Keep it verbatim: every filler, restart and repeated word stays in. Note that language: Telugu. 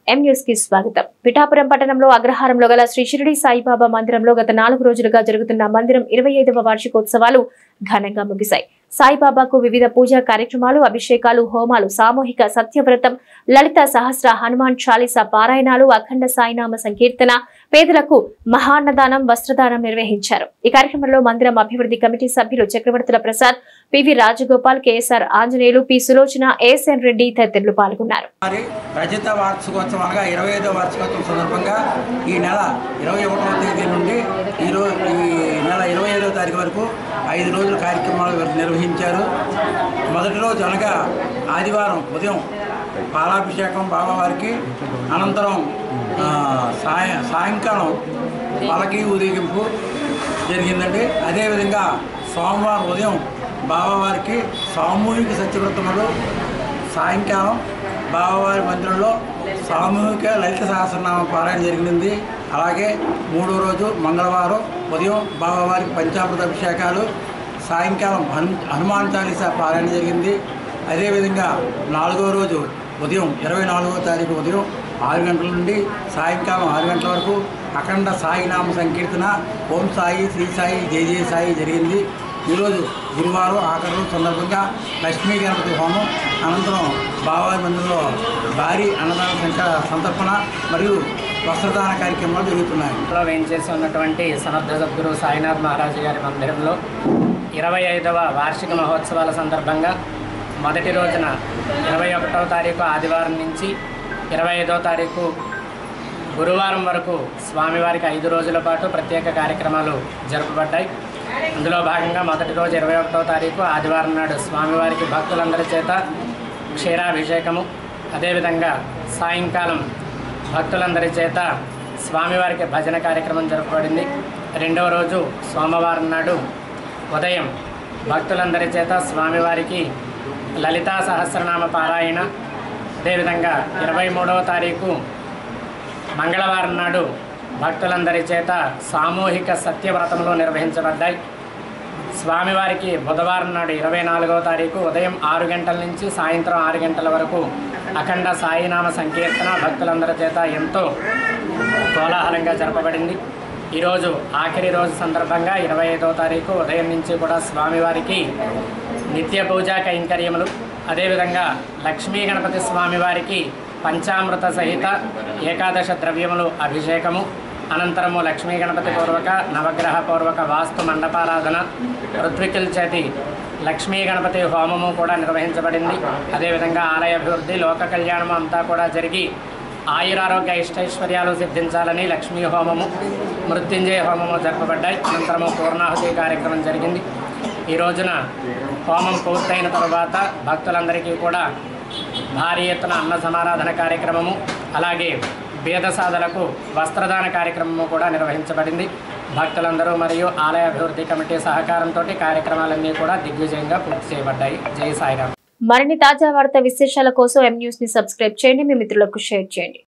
ఎం న్యూస్ కి స్వాగతం. పిఠాపురం పట్టణంలో అగ్రహారంలో గల శ్రీ షిరిడి సాయిబాబా మందిరంలో గత నాలుగు రోజులుగా జరుగుతున్న మందిరం ఇరవై ఐదవ వార్షికోత్సవాలు ఘనంగా ముగిశాయి. సాయిబాబాకు వివిధ పూజా కార్యక్రమాలు, అభిషేకాలు, హోమాలు, సామూహిక సత్యవ్రతం, లలిత సహస్ర, హనుమాన్ చాలీసా పారాయణాలు, అఖండ సాయినామ సంకీర్తన, పేదలకు మహాన్నదానం, వస్త్రదానం నిర్వహించారు. ఈ కార్యక్రమంలో మందిరం అభివృద్ధి కమిటీ సభ్యులు Chakravarthula Prasad, PV Rajagopal, KSR Anjaneyulu, P Sulochana, ASN Reddy తదితరులు పాల్గొన్నారు. రజత వార్షికోత్సవంగా ఇరవై ఐదవ వార్షికోత్సవం సందర్భంగా ఈ నెల ఇరవై ఒకటవ తేదీ నుండి ఈ రోజు ఈ నెల ఇరవై ఐదవ తారీఖు వరకు ఐదు రోజుల కార్యక్రమాలు నిర్వహించారు. మొదటి రోజు అనగా ఆదివారం ఉదయం పాలాభిషేకం బాబావారికి, అనంతరం సాయ సాయంకాలం పలకి ఊరేగింపు జరిగిందండి. అదేవిధంగా సోమవారం ఉదయం బాబావారికి సామూహిక సత్యవ్రతములు, సాయంకాలం బాబావారి మందిరంలో సామూహిక లలిత సహస్రనామ పారాయణ జరిగింది. అలాగే మూడో రోజు మంగళవారం ఉదయం బాబావారికి పంచామృత అభిషేకాలు, సాయంకాలం హను హనుమాన్ చాలీసా పారాయణ జరిగింది. అదేవిధంగా నాలుగో రోజు ఉదయం ఇరవై నాలుగో తారీఖు ఉదయం ఆరు గంటల నుండి సాయంకాలం ఆరు గంటల వరకు అఖండ సాయినామ సంకీర్తన, ఓం సాయి, శ్రీ సాయి, జై జయ సాయి జరిగింది. ఈరోజు గురువారం ఆఖరి సందర్భంగా లక్ష్మీ గణపతి హోమం, అనంతరం బాబావారి మందిరంలో భారీ అన్నదాన సంఖ్య సంతర్పణ మరియు వస్త్రదాన కార్యక్రమాలు జరుగుతున్నాయి. వేయించేసి ఉన్నటువంటి సమర్థ సద్గురు సాయినాథ్ మహారాజు గారి మందిరంలో ఇరవై ఐదవ వార్షిక మహోత్సవాల సందర్భంగా మొదటి రోజున ఇరవై ఒకటవ తారీఖు ఆదివారం నుంచి ఇరవై ఐదవ తారీఖు గురువారం వరకు స్వామివారికి ఐదు రోజుల పాటు ప్రత్యేక కార్యక్రమాలు జరుపబడ్డాయి. అందులో భాగంగా మొదటి రోజు ఇరవై ఒకటవ తారీఖు ఆదివారం నాడు స్వామివారికి భక్తులందరి చేత క్షీరాభిషేకము, అదేవిధంగా సాయంకాలం భక్తులందరి చేత స్వామివారికి భజన కార్యక్రమం జరపబడింది. రెండవ రోజు సోమవారం నాడు ఉదయం భక్తులందరి చేత స్వామివారికి లలితా సహస్రనామ పారాయణ, అదేవిధంగా ఇరవై మూడవ తారీఖు మంగళవారం నాడు భక్తులందరి చేత సామూహిక సత్యవ్రతములు నిర్వహించబడ్డాయి. స్వామివారికి బుధవారం నాడు ఇరవై నాలుగవ తారీఖు ఉదయం ఆరు గంటల నుంచి సాయంత్రం ఆరు గంటల వరకు అఖండ సాయినామ సంకీర్తన భక్తులందరి చేత ఎంతో కోలాహలంగా జరపబడింది. ఈరోజు ఆఖరి రోజు సందర్భంగా ఇరవై ఐదవ తారీఖు ఉదయం నుంచి కూడా స్వామివారికి నిత్య పూజా కైంకర్యములు, అదేవిధంగా లక్ష్మీ గణపతి స్వామివారికి పంచామృత సహిత ఏకాదశ ద్రవ్యములు అభిషేకము, అనంతరము లక్ష్మీ గణపతి పూర్వక నవగ్రహ పూర్వక వాస్తు మండపారాధన, ఋత్వికుల చేతి లక్ష్మీ గణపతి హోమము కూడా నిర్వహించబడింది. అదేవిధంగా ఆలయ అభివృద్ధి, లోక కళ్యాణము అంతా కూడా జరిగి ఆయురారోగ్య ఇష్టైశ్వర్యాలు సిద్ధించాలని లక్ష్మీ హోమము, మృత్యుంజయ హోమము జరపబడ్డాయి. అనంతరము పూర్ణాహుతి కార్యక్రమం జరిగింది. ఈ రోజున హోమం పూర్తయిన తరువాత భక్తులందరికీ కూడా భారీ ఎత్తున అన్న సమారాధన కార్యక్రమము, అలాగే వేద సాధలకు వస్త్రదాన కార్యక్రమము కూడా నిర్వహించబడింది. భక్తులందరూ మరియు ఆలయ అభివృద్ధి కమిటీ సహకారంతో కార్యక్రమాలన్నీ కూడా దిగ్విజయంగా పూర్తి చేయబడ్డాయి. జై సాయిరామ్. మరిన్ని తాజా వార్తా విశేషాల కోసం ఎం న్యూస్ ని సబ్స్క్రైబ్ చేయండి, మీ మిత్రులకు షేర్ చేయండి.